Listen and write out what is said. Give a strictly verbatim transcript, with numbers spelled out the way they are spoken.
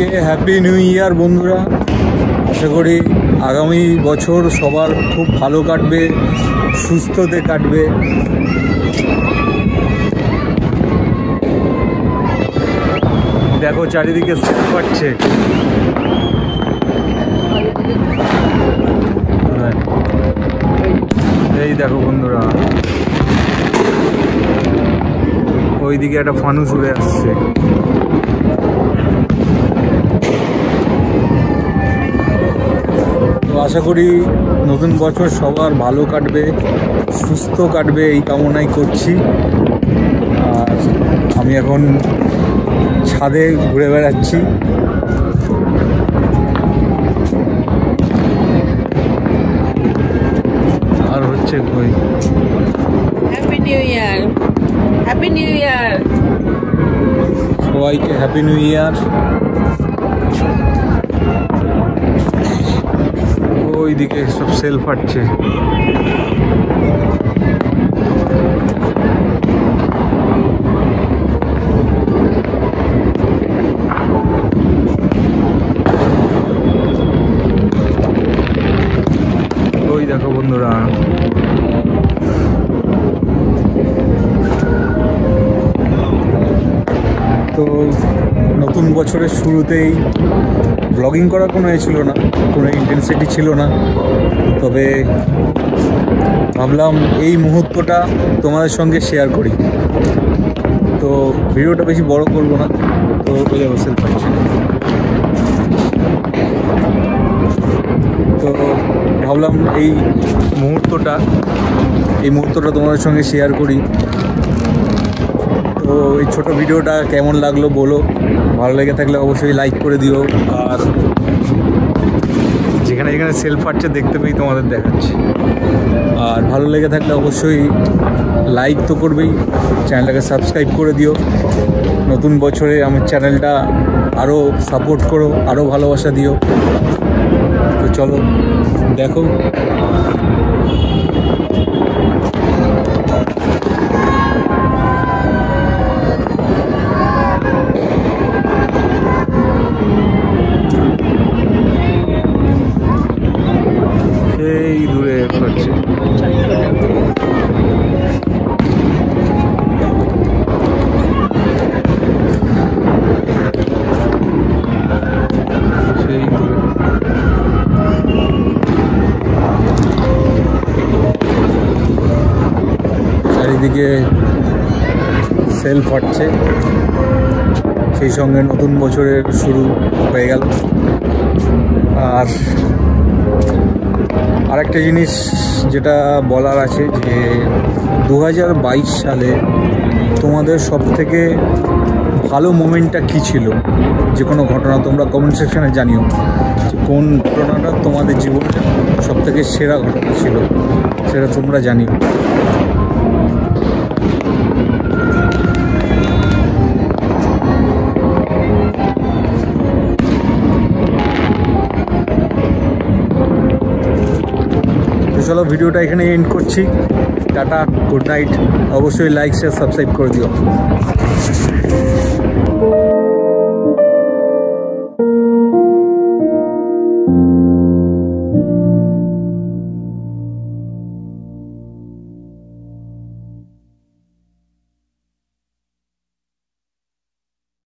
সবাইকে happy new ইয়ার বন্ধুরা। আশা করি আগামী বছর সবার খুব ভালো কাটবে, সুস্থতে কাটবে। দেখো চারিদিকে সেল পাচ্ছে। এই দেখো বন্ধুরা, ওইদিকে একটা ফানুস উড়ে আসছে। তো আশা করি নতুন বছর সবার ভালো কাটবে, সুস্থ কাটবে, এই কামনাই করছি। আর আমি এখন ছাদে ঘুরে বেড়াচ্ছি। আর হচ্ছে কই happy new year, happy new year সবাইকে, হ্যাপি নিউ ইয়ার। ওইদিকে সব সেল ফাটছে। ওই দেখো বন্ধুরা, তো নতুন বছরের শুরুতেই ব্লগিং করার কোনো এ ছিল না, কোনো ইন্টেন্সিটি ছিল না, তবে ভাবলাম এই মুহূর্তটা তোমাদের সঙ্গে শেয়ার করি। তো ভিডিওটা বেশি বড় করব না, তো ওই অবস্থা পাচ্ছি। তো ভাবলাম এই মুহূর্তটা এই মুহূর্তটা তোমাদের সঙ্গে শেয়ার করি। তো এই ছোটো ভিডিওটা কেমন লাগলো বলো, ভালো লেগে থাকলে অবশ্যই লাইক করে দিও। আর যেখানে যেখানে সেল ফাটছে দেখতে পেয়ে তোমাদের দেখাচ্ছি। আর ভালো লেগে থাকলে অবশ্যই লাইক তো করবেই, চ্যানেলটাকে সাবস্ক্রাইব করে দিও। নতুন বছরে আমার চ্যানেলটা আরও সাপোর্ট করো, আরও ভালোবাসা দিও। তো চলো দেখো। সেই দূরে পাচ্ছে। সেই দূরে চারিদিকে সেল ফাটছে, সেই সঙ্গে নতুন বছরের শুরু হয়ে গেল। আর আরেকটা জিনিস যেটা বলার আছে যে দু হাজার বাইশ সালে তোমাদের সব থেকে ভালো মোমেন্টটা কী ছিল, যে কোনো ঘটনা তোমরা কমেন্ট সেকশানে জানিও যে কোন ঘটনাটা তোমাদের জীবনে সব থেকে সেরা ঘটনা ছিল, সেটা তোমরা জানিও। চলো ভিডিওটা এখানে এন্ড করছি। Tata, good night. অবশ্যই লাইক শেয়ার সাবস্ক্রাইব করে দিও।